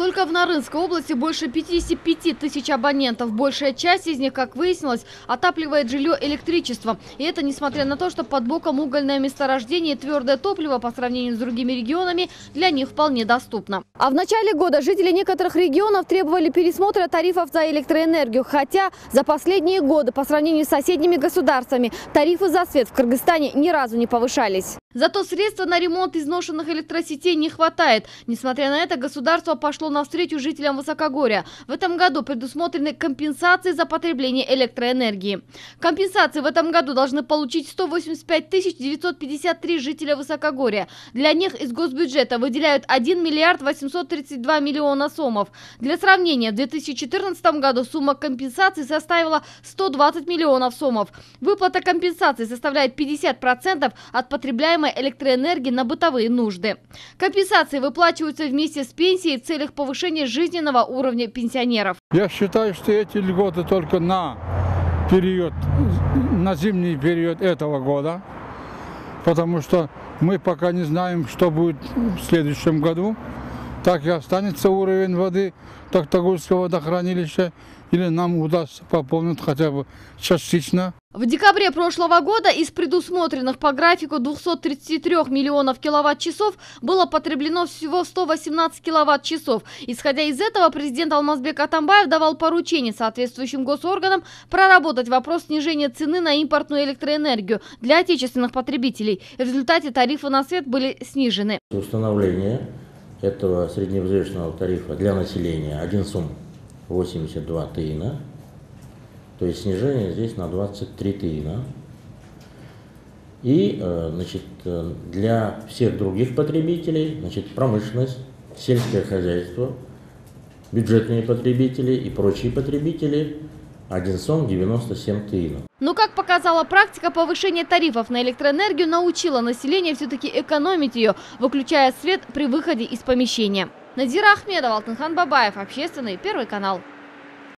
Только в Нарынской области больше 55 тысяч абонентов. Большая часть из них, как выяснилось, отапливает жилье электричеством. И это несмотря на то, что под боком угольное месторождение и твердое топливо по сравнению с другими регионами для них вполне доступно. А в начале года жители некоторых регионов требовали пересмотра тарифов за электроэнергию. Хотя за последние годы по сравнению с соседними государствами тарифы за свет в Кыргызстане ни разу не повышались. Зато средств на ремонт изношенных электросетей не хватает. Несмотря на это, государство пошло навстречу жителям Высокогорья. В этом году предусмотрены компенсации за потребление электроэнергии. Компенсации в этом году должны получить 185 953 жителя Высокогорья. Для них из госбюджета выделяют 1 миллиард 832 миллиона сомов. Для сравнения, в 2014 году сумма компенсаций составила 120 миллионов сомов. Выплата компенсаций составляет 50% от потребляемой электроэнергии на бытовые нужды. Компенсации выплачиваются вместе с пенсией в целях повышения жизненного уровня пенсионеров. Я считаю, что эти льготы только на зимний период этого года, потому что мы пока не знаем, что будет в следующем году. Так и останется уровень воды Токтагульского водохранилища, или нам удастся пополнить хотя бы частично. В декабре прошлого года из предусмотренных по графику 233 миллионов киловатт-часов было потреблено всего 118 киловатт-часов. Исходя из этого, президент Алмазбек Атамбаев давал поручение соответствующим госорганам проработать вопрос снижения цены на импортную электроэнергию для отечественных потребителей. В результате тарифы на свет были снижены. Установление этого средневзвешенного тарифа для населения 1 сом 82 тыина. То есть снижение здесь на 23 тыина. И для всех других потребителей, промышленность, сельское хозяйство, бюджетные потребители и прочие потребители 1 сом 97 тыинов. Но, как показала практика, повышение тарифов на электроэнергию научило население все-таки экономить ее, выключая свет при выходе из помещения. Надира Ахмедова, Алтынхан Бабаев, Общественный, Первый канал.